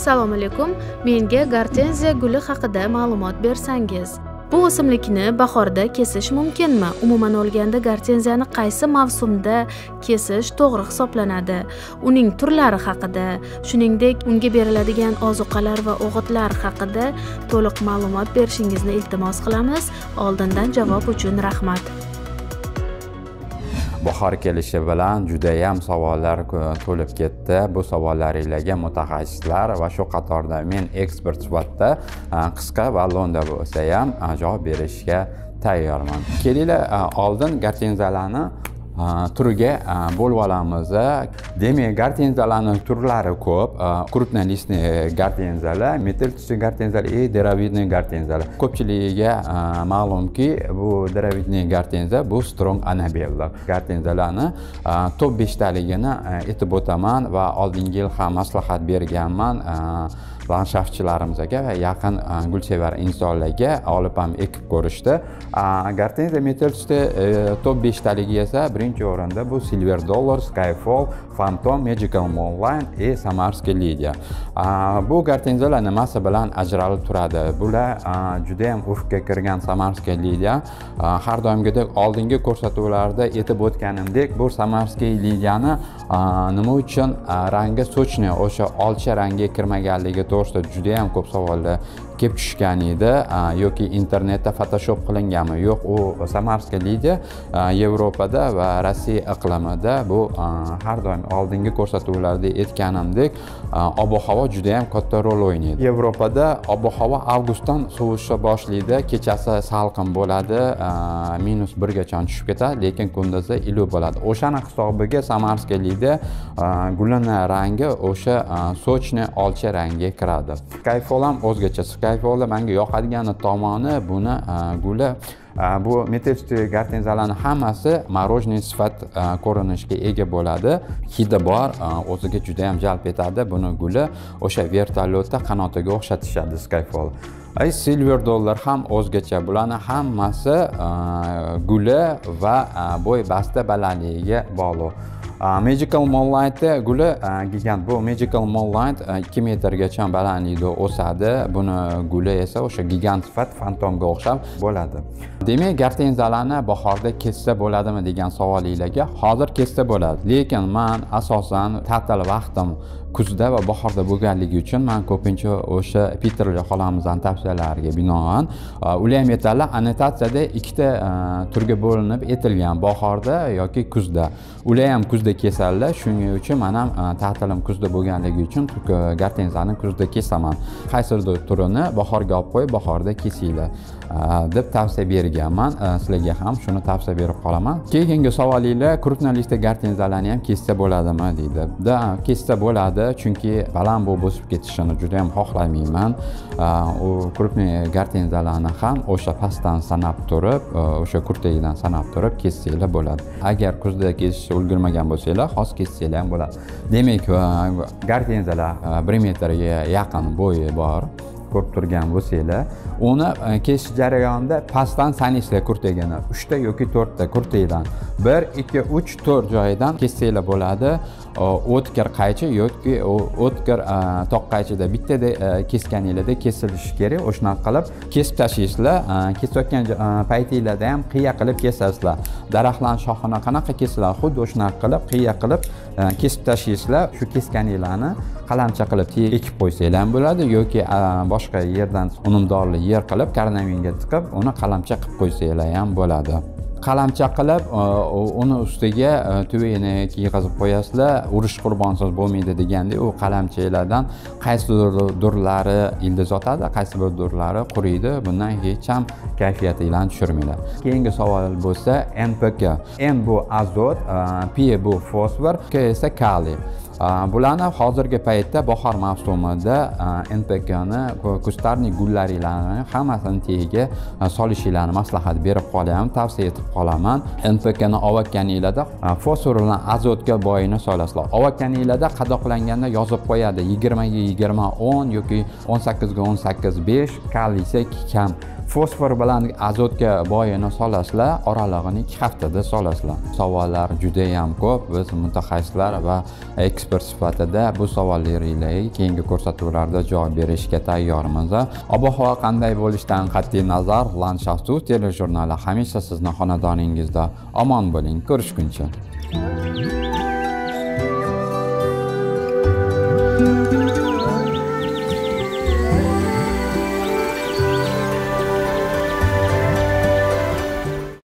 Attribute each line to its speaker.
Speaker 1: Assalomu alaykum. Menga gortenziya guli haqida ma'lumot bersangiz. Bu o'simlikni bahorda kesish mumkinmi? Umuman olganda gortenziyani qaysi mavsumda kesish to'g'ri hisoblanadi? Uning turlari haqida, shuningdek unga beriladigan ozuqalar va o'g'itlar haqida to'liq ma'lumot berishingizni iltimos qilamiz. Oldindan javob uchun rahmat.
Speaker 2: Bahor kelishi bilan juda ham savollar to'lib ketdi. Bu savollaringizga mutaxassislar va shu qatorda men ekspert sifatida qisqa va lo'nda bo'lsa ham javob berishga tayyorman. Kelinglar oldin gortenziyalarni turiga bo'lib olamiz. Demak, gortenziyalarning turlari ko'p. Крупнолистный gortenziyalar, meteltisli gortenziyalar, deravidniy gortenziyalar. Ko'pchiligiga ma'lumki, bu deravidniy gortenziya bu strong anabella. Gortenziyalarni top 5 taligini aytib o'taman va oldingi yil ham maslahat berganman. Landshaftchilarimizga va yaqin gulsevar insonlarga olib ham ekib ko'rishdi. Gortenziya meteltisli top 5 taligi esa birinchi o'rinda bu Silver Dollar, Skyfall, Phantom, Magical Moonlight va Samarskiy Lydia. Bu gortenziyalar nimasi bilan ajralib turadi? Bular juda ham urfga kirgan Samarskiy Lydia. Har doimgidek oldingi ko'rsatuvlarda aytib o'tganimdek, bu Samarskiy Lydiani nima uchun rangi sochni o'sha olcha rangiga kirmaganligi to'g'risida juda ham ko'p savollar kelib tushgan edi. Yoki internetda photoshop qilinganmi? Yo'q, u Samarskiy Lydia Yevropada va Rossiya iqlimida bu har doim oldingi ko'rsatuvlarda aytganimdek ob-havo juda ham katta rol o'ynaydi. Yevropada ob-havo avgustdan sovishga boshlaydi, kechasi salqin bo'ladi, -1 gacha tushib ketadi, lekin kunduzi iliq bo'ladi. O'shani hisobiga Samarskiy Lydia gulini rangi o'sha sochni olcha rangiga kiradi. Skyfall ham o'zgacha. Skyfall menga yoqadigan tomoni buni guli bu meteltisli gortenziyalarning hammasi morojniy sifat ko'rinishga ega bo'ladi. Hidi bor, o'ziga juda ham jalb etadi. Buni guli o'sha vertolyotda qanotiga o'xshatishadi Skyfall. Silver Dollar ham o'zgacha. Bularning hammasi guli va bo'y basta balandligiga bog'liq. Magical Moonlight guli gigant. Bu Magical Moonlight 2 metrgacha balandlikda o'sadi. Buni guli esa o'sha gigant sifat Phantomga o'xshab bo'ladi. Demak, gortenziyalarni bahorda kessa bo'ladimi degan savolingizga hozir kessa bo'ladi. Lekin men asosan ta'til vaqtim kuzda va bahorda bo'lganligi uchun men ko'pincha o'sha Peterli xolamizning tavsiyalariga binoan ular ham aytadilar, annotatsiyada ikkita turga bo'linib aytilgan, bahorda yoki kuzda. Ular ham kuzda kesadilar. Shuning uchun men ham ta'tilim kuzda bo'lganligi uchun gortenziyani kuzda kesaman. Qaysidir turini bahorga olib qo'yib, bahorda kesinglar deb tavsiya berganman. Sizlarga ham shuni tavsiya berib qolaman. Keyingi savolinglar, крупнолистный gortenziyalarni ham kessa bo'ladimi deydi. Da, kessa bo'ladi, chunki baland bo'lib o'sib ketishini juda ham xohlamayman. U крупный gortenziyalarni ham o'sha pastdan sanab turib, o'sha kurtagidan sanab turib kessanglar bo'ladi. Agar kuzda kesishga ulgurmagan bo'lsanglar, hozir kessanglar ham bo'ladi. Demak, gortenziyalar 1 metrga yaqin bo'yi bor. Ko'rib turgan bo'lsanglar, uni kesish jarayonida pastdan sanaysizlar kurtagini. 3 ta yoki 4 ta kurtagidan 1, 2, 3, 4 joyidan kessanglar bo'ladi. O'tkir qaychi yoki o'tkir toq qaychida bittada kesganingizda kesilishi kerak. O'shanaqa qilib kesib tashlaysizlar. Kesayotgan paytingizda ham qiya qilib kesasizlar. Daraxtlarning shoxini qanaqa kesiladi, xuddi o'shanaqa qilib qiya qilib kesib tashlaysizlar. Shu kesganinglarni qalamcha qilib ekib qo'ysanglar ham bo'ladi yoki boshqa yerdan unumdorli yer qilib karnaminga tiqib uni qalamcha qilib qo'ysanglar ham bo'ladi. Qalamcha qilib uni ustiga tuvini kiyg'azib qo'yasizlar. Urush qurbonsiz bo'lmaydi degandek, u qalamchalardan qaysi durlari ildiz otadi, qaysi bir durlari quriydi. Bundan hech ham kayfiyatinglarni tushirmaylar. Keyingi savol bo'lsa NPK. N bu azot, P bu fosfor, K esa kaliy. Bularni hozirgi paytda bahor mavsumida NPKni kustarniy gullaringlarni hammasini tagiga solishinglarni maslahat berib qolaman, tavsiya etib qolaman. NPKni olganinglarda fosfor bilan azotga boyini solasizlar. Olganinglarda qadoqlanganda yozib qo'yadi 20 ga 20, 10 yoki 18 ga 18, 5, kaliy esa kam. fosfor bilan azotga boyini solasizlar, oralig'ini 2 haftada solasizlar. Savollar juda ham ko'p. Biz mutaxassislar va ekspert sifatida bu savollaringizga keyingi ko'rsatuvlarda javob berishga tayyormiz. Ob-havo qanday bo'lishidan qat'iy nazar, Landschaft telejurnali hamisha sizning xonadoningizda. Omon bo'ling, ko'rishguncha.